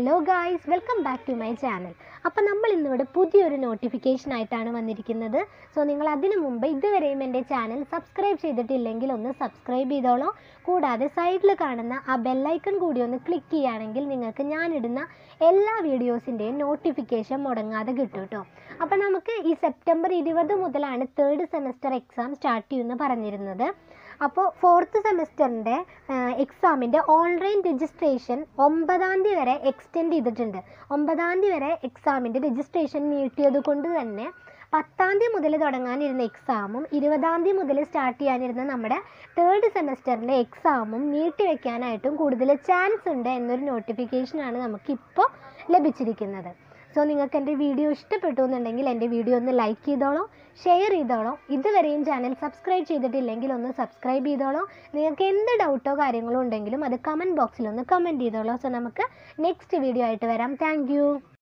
Hello guys, welcome back to my channel. അപ്പോൾ നമ്മൾ ഇന്നിവിടെ പുതിയൊരു നോട്ടിഫിക്കേഷൻ ആയിട്ടാണ് വന്നിരിക്കുന്നത്. സോ നിങ്ങൾ അതിനു മുമ്പ് ഇതുവരെയും എൻ്റെ ചാനൽ സബ്സ്ക്രൈബ് ചെയ്തിട്ടില്ലെങ്കിൽ ഒന്ന് സബ്സ്ക്രൈബ് ചെയ്തോളൂ. കൂടാതെ സൈഡിൽ കാണുന്ന ആ ബെല്ലൈക്കൺ കൂടി ഒന്ന് ക്ലിക്ക് ചെയ്യുകയാണെങ്കിൽ നിങ്ങൾക്ക് ഞാനിടുന്ന എല്ലാ വീഡിയോസിൻ്റെയും നോട്ടിഫിക്കേഷൻ മുടങ്ങാതെ കിട്ടും കേട്ടോ. അപ്പോൾ നമുക്ക് ഈ സെപ്റ്റംബർ 20 മുതലാണ് 3rd സെമസ്റ്റർ എക്സാം സ്റ്റാർട്ട് ചെയ്യുമെന്ന് പറഞ്ഞിരുന്നത്. അപ്പോൾ 4th സെമസ്റ്ററിൻ്റെ എക്സാമിൻ്റെ ഓൺലൈൻ രജിസ്ട്രേഷൻ 9-ാം തീയതി വരെ എക്സ്റ്റെൻഡ് ചെയ്തിട്ടുണ്ട്. 9-ാം തീയതി വരെ എക്സാമിൻ്റെ രജിസ്ട്രേഷൻ നീട്ടിയത് കൊണ്ട് തന്നെ 10-ാം തീയതി മുതൽ തുടങ്ങാനിരുന്ന എക്സാമും 20-ാം തീയതി മുതൽ സ്റ്റാർട്ട് ചെയ്യാനിരുന്ന നമ്മുടെ 3rd സെമസ്റ്ററിൻ്റെ എക്സാമും നീട്ടി വയ്ക്കാനായിട്ടും കൂടുതൽ ചാൻസ് ഉണ്ട് എന്നൊരു നോട്ടിഫിക്കേഷനാണ് നമുക്കിപ്പോൾ ലഭിച്ചിരിക്കുന്നത്. സോ നിങ്ങൾക്ക് എൻ്റെ വീഡിയോ ഇഷ്ടപ്പെട്ടു എന്നുണ്ടെങ്കിൽ എൻ്റെ വീഡിയോ ഒന്ന് ലൈക്ക് ചെയ്തോളൂ, ഷെയർ ചെയ്തോളൂ. ഇതുവരെയും ചാനൽ സബ്സ്ക്രൈബ് ചെയ്തിട്ടില്ലെങ്കിൽ ഒന്ന് സബ്സ്ക്രൈബ് ചെയ്തോളൂ. നിങ്ങൾക്ക് എന്ത് ഡൗട്ടോ കാര്യങ്ങളോ ഉണ്ടെങ്കിലും അത് കമൻറ്റ് ബോക്സിൽ ഒന്ന് കമൻറ്റ് ചെയ്തോളൂ. സോ നമുക്ക് നെക്സ്റ്റ് വീഡിയോ ആയിട്ട് വരാം. താങ്ക്